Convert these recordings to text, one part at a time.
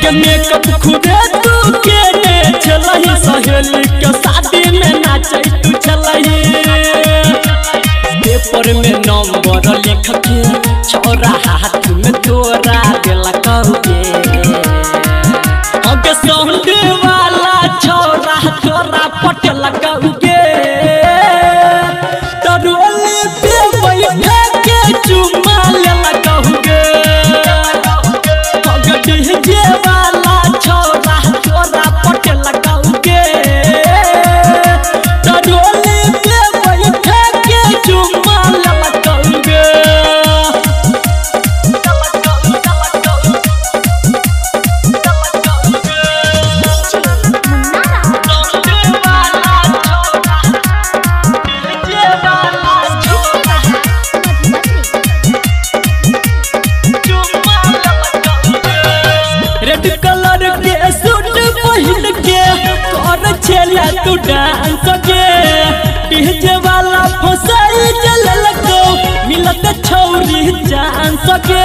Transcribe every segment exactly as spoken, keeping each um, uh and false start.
के मेकअप खुदे तू के ने चलही सहेली के शादी में नाचै तू चलही पेपर में नंबर लिख के छोरा हाथ में तोरा देला कहके अगे साउंड वाला छोरा तोरा पटल कहके तरोले पे बैठा के चुमा लेला कहके अगे डीजे वाला छोरा तोरा पटल कहके तरोले पे बैठा के चुमा लेला कहके रेड कलर के सूट पहन के कर छेला तू डांस के डीजे वाला फसाई चलल को मिलत छौरी चांस के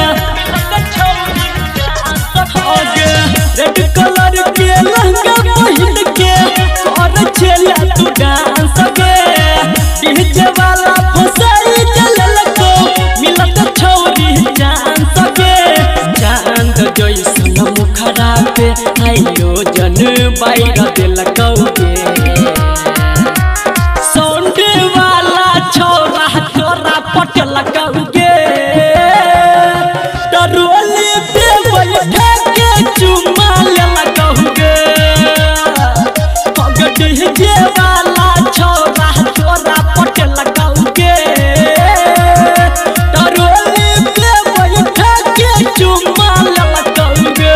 रेड कलर के लहंगा पहन के कर छेला तू डांस के डीजे वाला फसाई चलल को मिलत छौरी चांस के चांद जैसन मुखरा पे आइयो जन बाइर दिल कौके साउंड वाला छोरा तोरा पटल कौके तरोले पे बैठा के चुमा लेला कौके अगे डीजे वाला छोरा तोरा पटल कौके तरोले पे बैठा के चुमा लेला कौके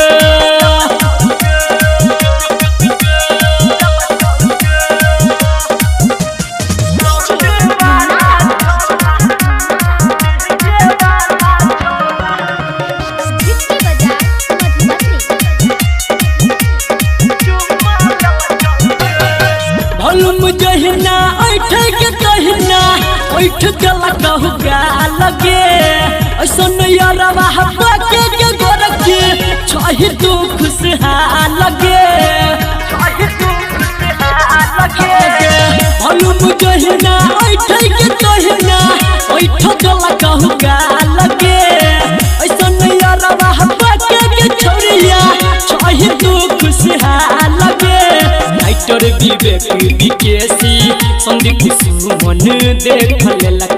भलुम जहिना ऐठ के कहना ऐठ गला कहूगा लगे ऐसन यारवा हवा के के गोर के चाहे तू खुशहाल लगे भलुम जहिना ऐठ के कहना ऐठ गला कहूगा लगे ऐसन यारवा हवा के के छोरिया चाहे तू खुशहाल लगे नाइटर विवेक विकेसी संदीप सुमन देख लेला